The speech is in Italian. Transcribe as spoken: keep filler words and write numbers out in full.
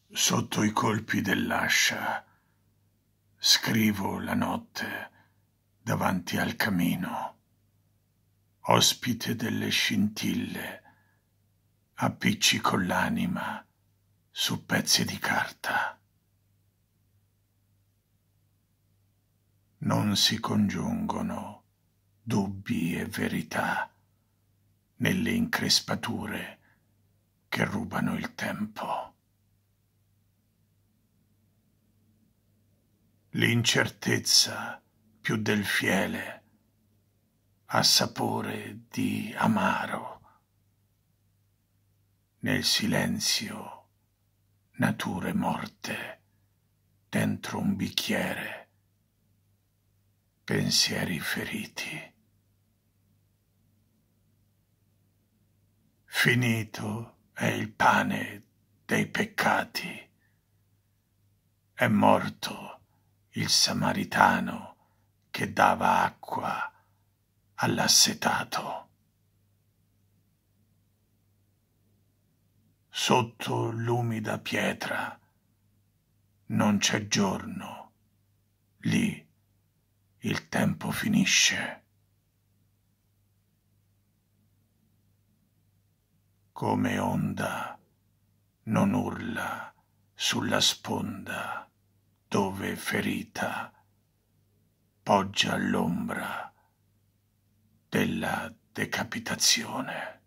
Sotto i colpi dell'ascia scrivo la notte davanti al camino, ospite delle scintille, appiccico l'anima su pezzi di carta. Non si congiungono dubbi e verità nelle increspature che rubano il tempo. L'incertezza più del fiele ha sapore di amaro. Nel silenzio, nature morte, dentro un bicchiere, pensieri feriti. Finito è il pane dei peccati. È morto il samaritano che dava acqua all'assetato. Sotto l'umida pietra non c'è giorno, lì il tempo finisce. Come onda non urla sulla sponda dove ferita poggia l'ombra della decapitazione.